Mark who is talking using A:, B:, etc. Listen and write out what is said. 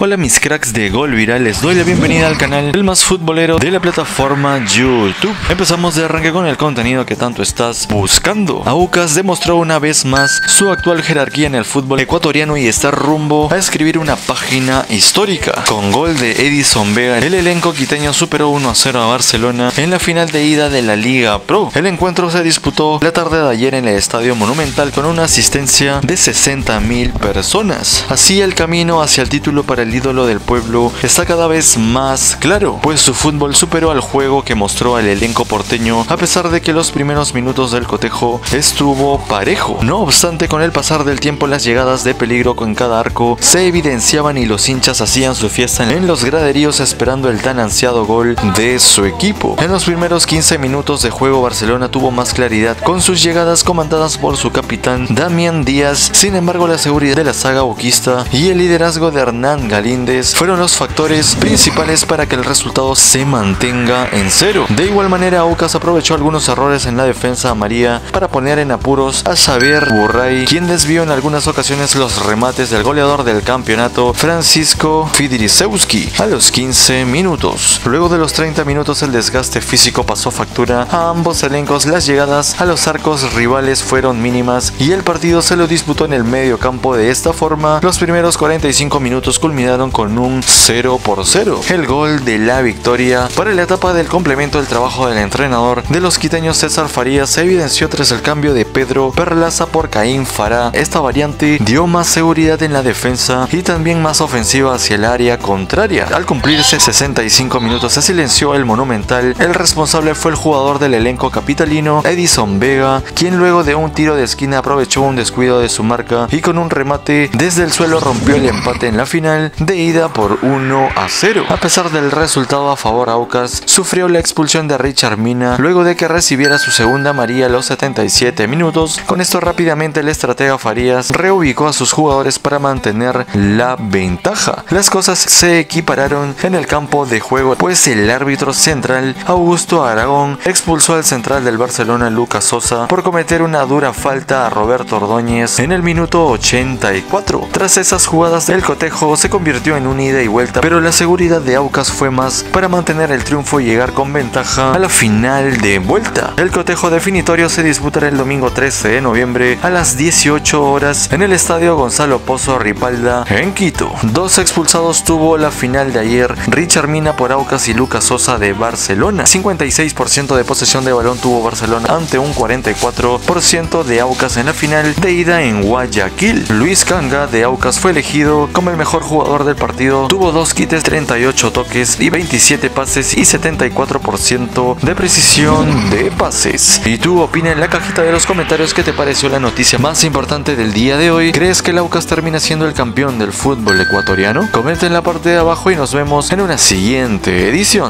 A: Hola mis cracks de Gol Viral, les doy la bienvenida al canal el más futbolero de la plataforma YouTube. Empezamos de arranque con el contenido que tanto estás buscando. Aucas demostró una vez más su actual jerarquía en el fútbol ecuatoriano y está rumbo a escribir una página histórica. Con gol de Edison Vega, el elenco quiteño superó 1-0 a Barcelona en la final de ida de la Liga Pro. El encuentro se disputó la tarde de ayer en el Estadio Monumental con una asistencia de 60.000 personas. Así el camino hacia el título para el ídolo del pueblo está cada vez más claro, pues su fútbol superó al juego que mostró el elenco porteño a pesar de que los primeros minutos del cotejo estuvo parejo. No obstante, con el pasar del tiempo las llegadas de peligro con cada arco se evidenciaban y los hinchas hacían su fiesta en los graderíos esperando el tan ansiado gol de su equipo. En los primeros 15 minutos de juego Barcelona tuvo más claridad con sus llegadas comandadas por su capitán Damián Díaz. Sin embargo, la seguridad de la saga boquista y el liderazgo de Hernán Galíndez fueron los factores principales para que el resultado se mantenga en cero. De igual manera, Aucas aprovechó algunos errores en la defensa amarilla para poner en apuros a Xavier Burray, quien desvió en algunas ocasiones los remates del goleador del campeonato Francisco Fidrisewski a los 15 minutos. Luego de los 30 minutos el desgaste físico pasó factura a ambos elencos, las llegadas a los arcos rivales fueron mínimas y el partido se lo disputó en el medio campo. De esta forma, los primeros 45 minutos culminaron con un 0-0. El gol de la victoria para la etapa del complemento del trabajo del entrenador de los quiteños César Farías se evidenció tras el cambio de Pedro Perlaza por Caín Fará. Esta variante dio más seguridad en la defensa y también más ofensiva hacia el área contraria. Al cumplirse 65 minutos se silenció el Monumental. El responsable fue el jugador del elenco capitalino Edison Vega, quien luego de un tiro de esquina aprovechó un descuido de su marca y con un remate desde el suelo rompió el empate en la final de ida por 1-0. A pesar del resultado a favor, Aucas sufrió la expulsión de Richard Mina luego de que recibiera su segunda amarilla a los 77 minutos. Con esto rápidamente el estratega Farías reubicó a sus jugadores para mantener la ventaja. Las cosas se equipararon en el campo de juego, pues el árbitro central Augusto Aragón expulsó al central del Barcelona Lucas Sosa por cometer una dura falta a Roberto Ordóñez en el minuto 84. Tras esas jugadas, el cotejo se convirtió en un ida y vuelta, pero la seguridad de Aucas fue más para mantener el triunfo y llegar con ventaja a la final de vuelta. El cotejo definitorio se disputará el domingo 13 de noviembre a las 18 horas en el estadio Gonzalo Pozo Ripalda en Quito. Dos expulsados tuvo la final de ayer: Richard Mina por Aucas y Lucas Sosa de Barcelona. 56% de posesión de balón tuvo Barcelona ante un 44% de Aucas en la final de ida en Guayaquil. Luis Canga de Aucas fue elegido como el mejor jugador del partido. Tuvo 2 quites, 38 toques y 27 pases y 74% de precisión de pases. Y tú opina en la cajita de los comentarios qué te pareció la noticia más importante del día de hoy. ¿Crees que el Aucas termina siendo el campeón del fútbol ecuatoriano? Comenta en la parte de abajo y nos vemos en una siguiente edición.